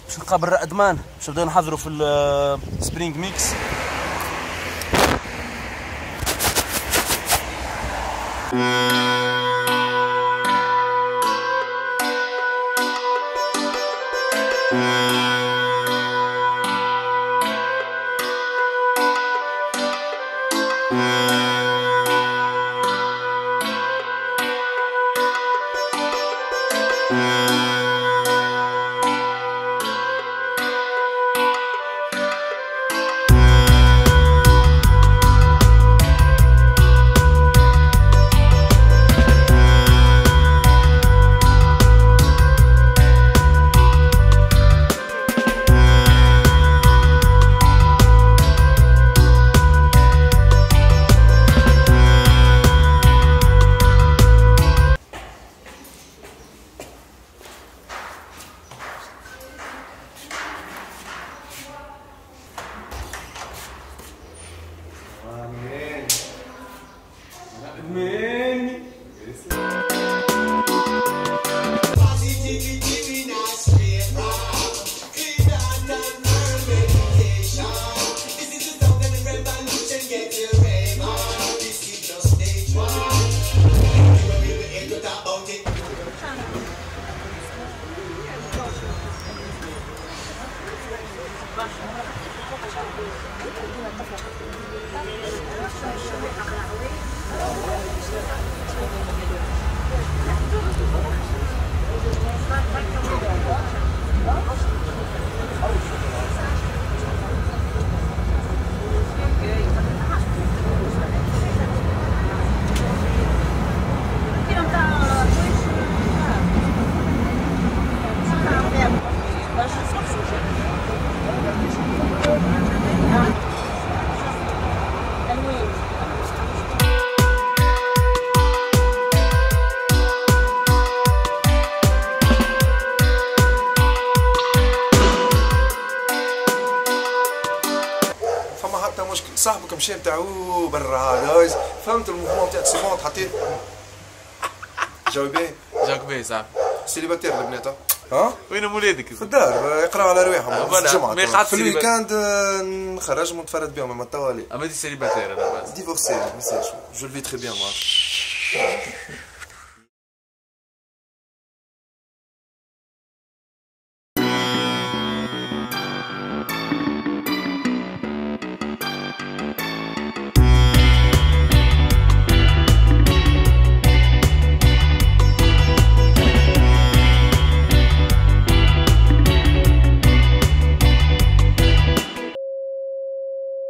باش نقابل رائد مان باش نبداو نحضروا في السبرينغ ميكس. فما حتى مشكل صاحبك مشى نتاعو برا جايز فهمت الموفمون تاعك سي بون حطيت جاوي باهي جاك باهي صاحبي سيليباتير البنات ها وين ولادك؟ في الدار يقراو على رواحهم في الجمعة في سيليبا- الويكاند نخرجهم ونتفرد بهم اما التوالي اما دي سيليباتير انا بس ديفورسي ميساج جو لفي تري بيان مارك